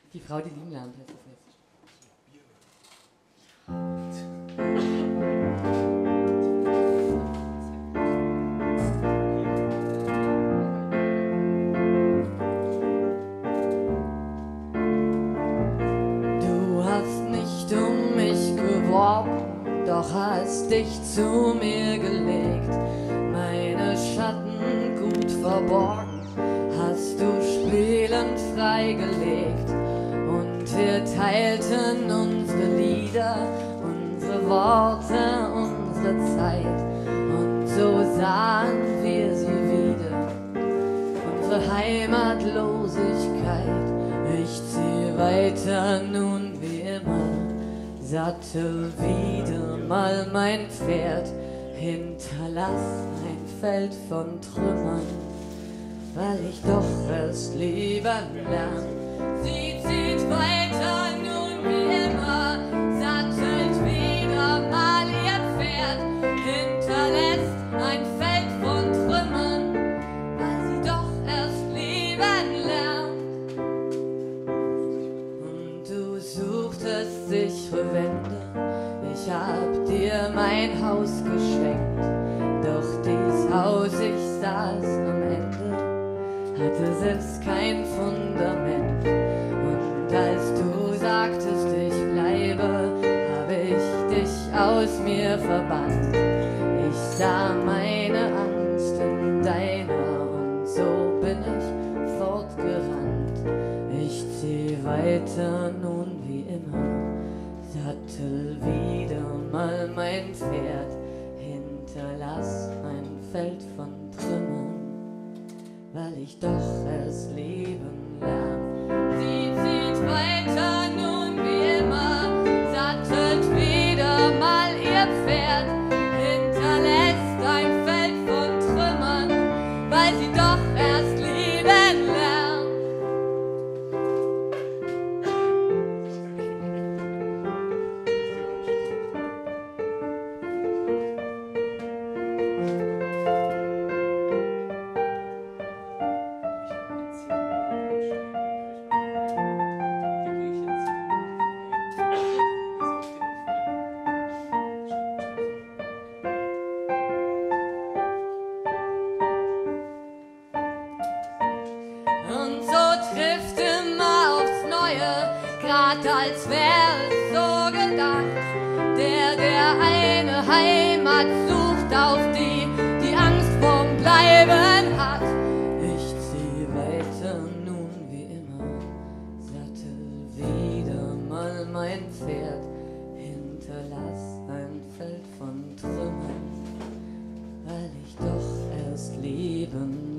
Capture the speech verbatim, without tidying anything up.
Die Frau, die lieben lernt, heißt das jetzt. Du hast nicht um mich geworben, doch hast dich zu mir gelegt. Meine Schatten gut verborgen, hast du spielend freigelegt. Und wir teilten unsere Lieder, unsere Worte, unsere Zeit. Und so sahen wir sie wieder, unsere Heimatlosigkeit. Ich zieh weiter nun wie immer, sattel wieder mal mein Pferd, hinterlass ein Feld von Trümmern, weil ich doch erst lieben lern. Sie zieht weiter nun wie immer, sattelt wieder mal ihr Pferd, hinterlässt ein Feld von Trümmern, weil sie doch erst lieben lernt. Und du suchtest sichere Wände, ich hab dir mein Haus geschenkt, doch dies Haus, ich saß am Ende, hatte selbst kein Fundament. Und als du sagtest, ich bleibe, hab ich dich aus mir verbannt. Ich sah meine Angst in deiner und so bin ich fortgerannt. Ich zieh weiter nun wie immer, sattel wieder mal mein Pferd, hinterlass ein Feld von Trümmern, weil ich doch erst lieben lern. Sie zieht weiter nun wie immer, sattelt wieder mal ihr Pferd, hinterlässt ein Feld von Trümmern, weil sie doch erst lieben lernt. Und so trifft immer aufs Neue, grad als wär es so gedacht, der, der eine Heimat sucht, auf die die Angst vorm Bleiben hat. Ich zieh weiter nun wie immer, sattel wieder mal mein Pferd, hinterlass ein Feld von Trümmern, weil ich doch erst lieben